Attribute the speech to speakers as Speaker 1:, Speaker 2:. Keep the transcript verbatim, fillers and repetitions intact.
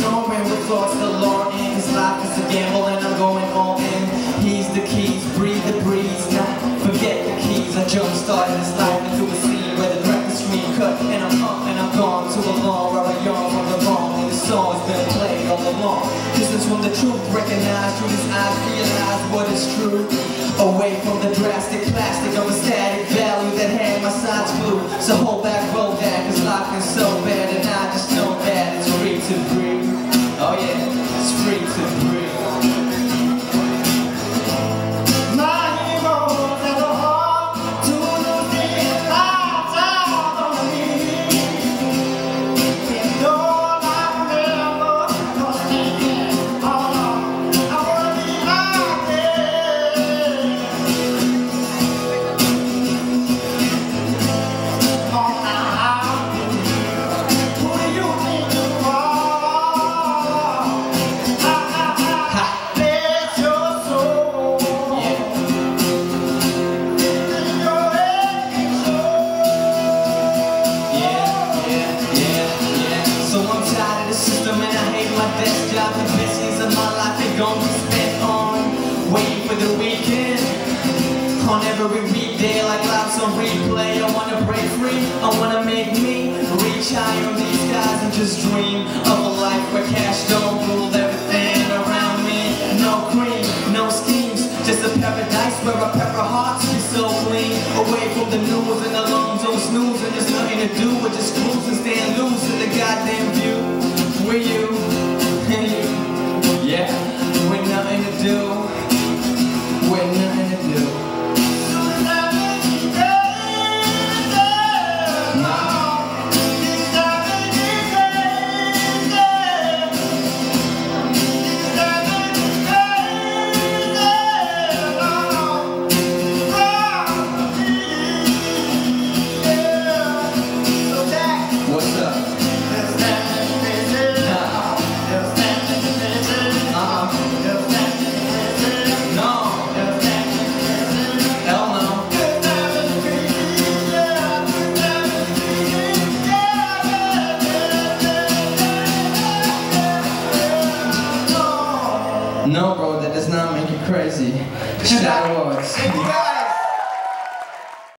Speaker 1: snoring with thoughts galore in. His life is a gamble and I'm going all in. He's the keys, breathe the breeze, not forget the keys. I jump started this life into a scene where the record screen cut and I'm up and I'm gone to a long where I yawn from the wrong. And the song's been played all along. Distance from the truth, recognize through his eyes, realize what is true. Away from the drastic plastic of a static value that had my sides glued. So hold back, roll back, cause life is so bad and I just know that it's free to breathe. Oh yeah, it's free to breathe. Job and business of my life ain't gonna be spent on waiting for the weekend. On every weekday like life's on replay. I wanna break free, I wanna make me reach higher on these skies and just dream of a life where cash don't rule everything around me. No cream, no schemes, just a paradise where a pair of hearts be so clean. Away from the news and the lungs on snooze, and there's nothing to do but just cruise and stand loose in the goddamn view. With you yeah, with nothing to do, with nothing to do. What's up? No, bro, that does not make you crazy. Star Wars.